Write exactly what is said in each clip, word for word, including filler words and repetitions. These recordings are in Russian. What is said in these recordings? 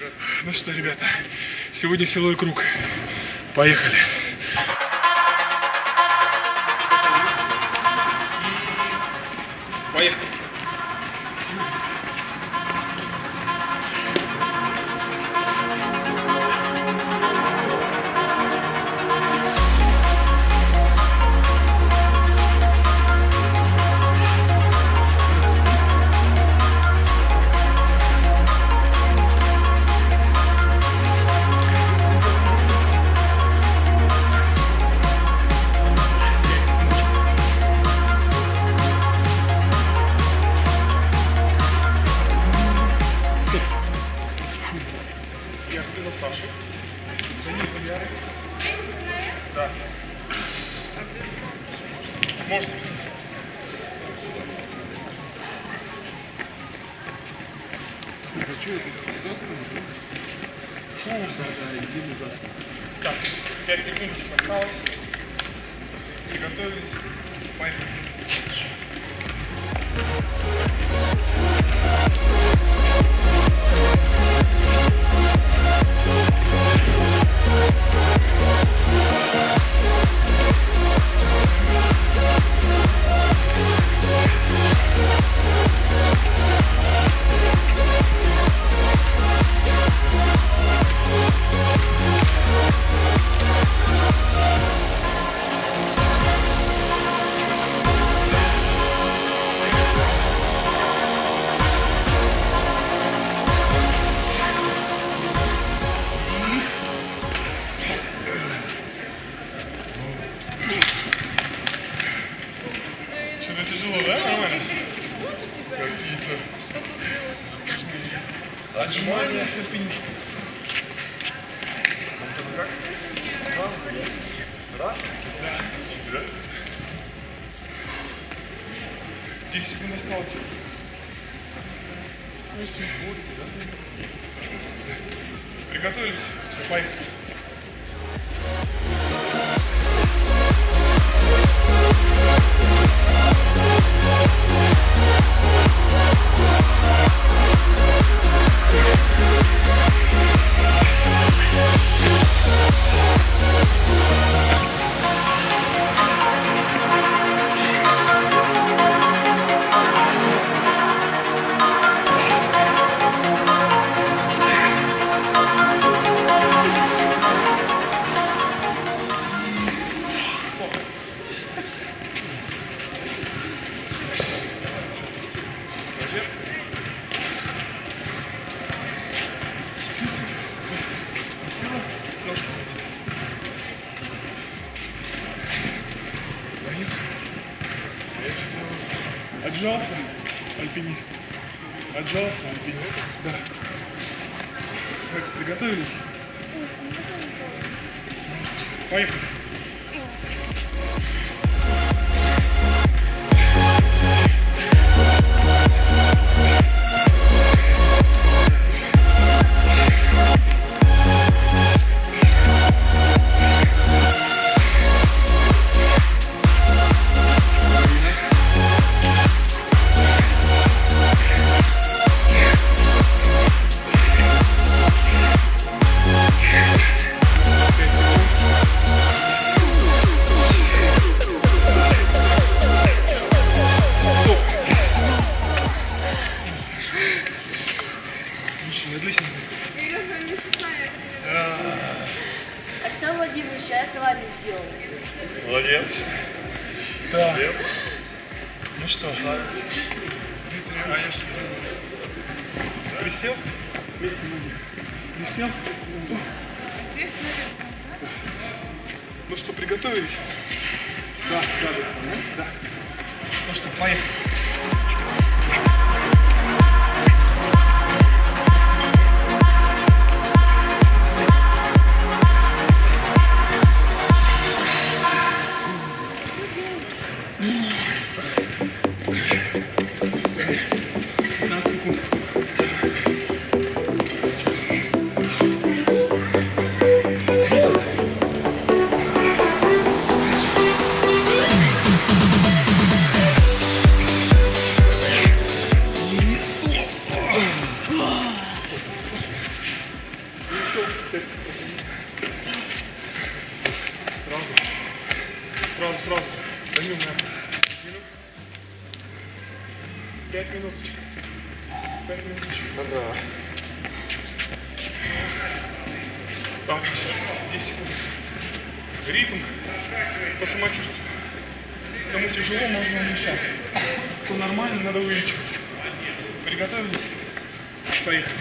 Ну что, ребята, сегодня силовой круг. Поехали. Поехали. Саша. За ним Валера. Да. Можете. Хочу это за спину. Фу, да, иди назад. Так, пять секунд осталось. Приготовились. Поехали. Что-то тяжело, да? Нормально? Какие-то отжимания с альпинистом. Как? Раз? Да. десять секунд осталось. восемь. Приготовились? Все, поехали. Отжался альпинист. Отжался альпинист. Да. Давайте приготовились. Поехали. Отлично. Оксана Владимирович, я с вами сделал. Молодец. Да. Молодец. Ну что? Дмитрий, а я что делаю? Присел? Присел? Ну что, приготовились? Да, да, да. Да. Ну что, поехали. Сразу. Сразу, сразу. Даю на минут. Пять минуточек. Пять минуточек. Ага. Так, десять секунд. Ритм по самочувствию. Кому тяжело, можно уменьшать. Кто нормально, надо увеличивать. Приготовились? Поехали.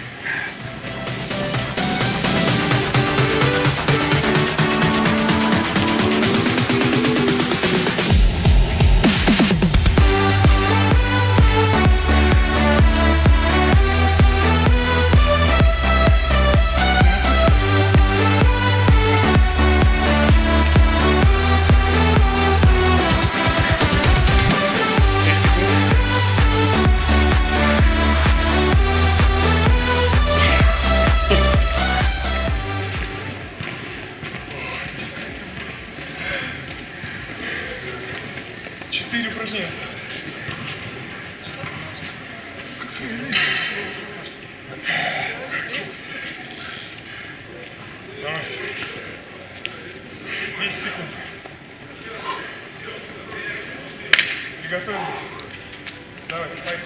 Четыре упражнения осталось. Давайте. десять секунд. Приготовились. Давайте, поехали.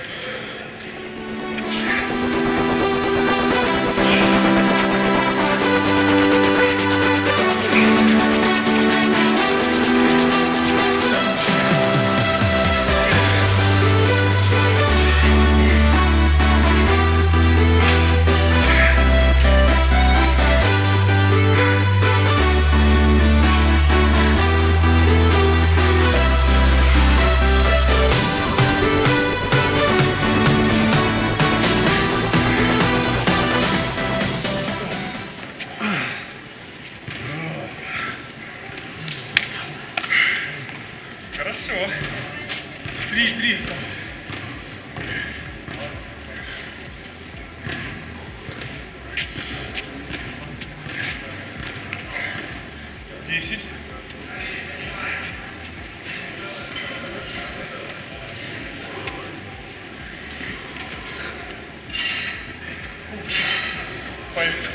Хорошо. Три, три осталось. Десять. Поехали.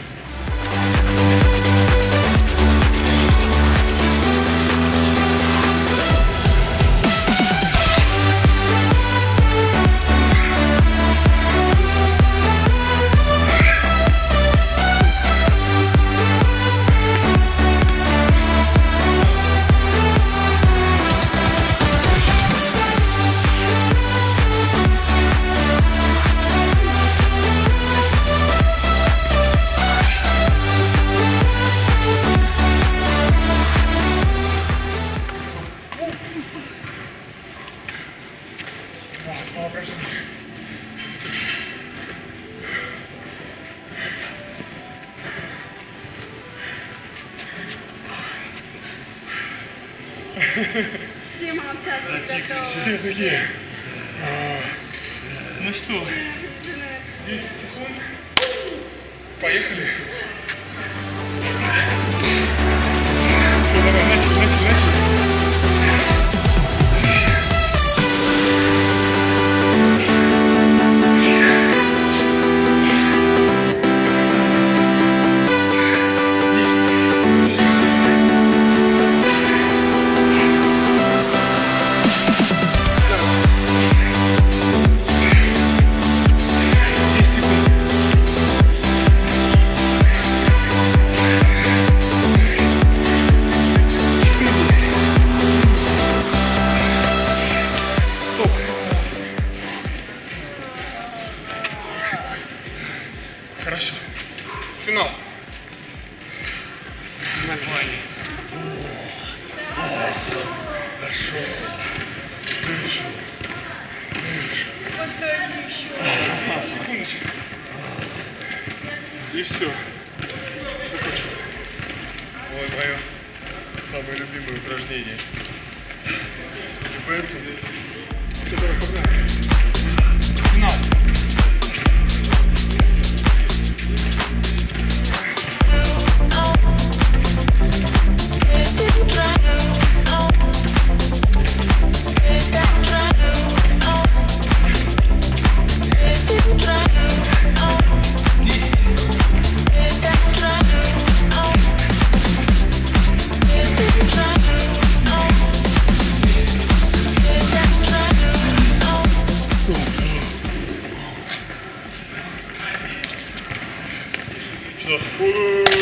Два упражнения. Все молчат, готовы. Все такие. Ну что, десять секунд. Поехали. Все, давай, начали, начали, начали. Хорошо. Финал. Нормально. Хорошо. Дышим. Дышим. Секундочку. И все. Закончится. Ой, мое самое любимое упражнение. Пенсом. Давай, погнали. Финал. That Ура!